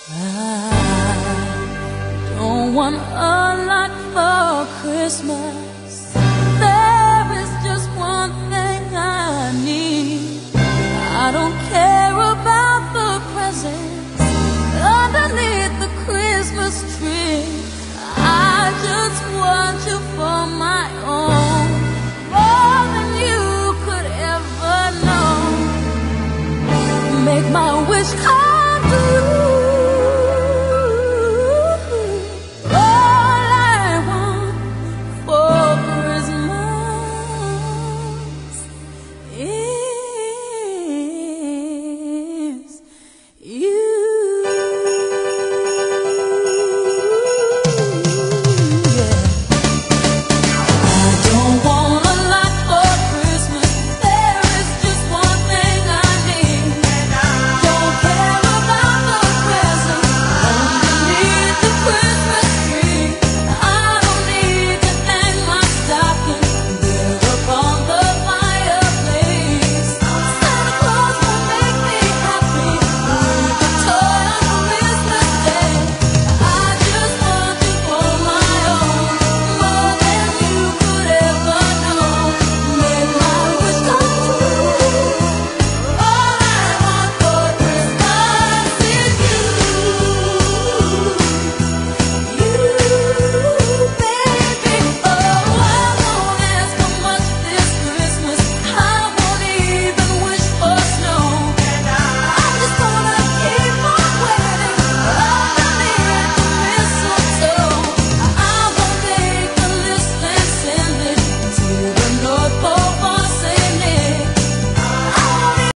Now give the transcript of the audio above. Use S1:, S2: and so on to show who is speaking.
S1: I don't want a lot for Christmas. There is just one thing I need. I don't care about the presents underneath the Christmas tree. I just want you for my own, more than you could ever know. Make my wish come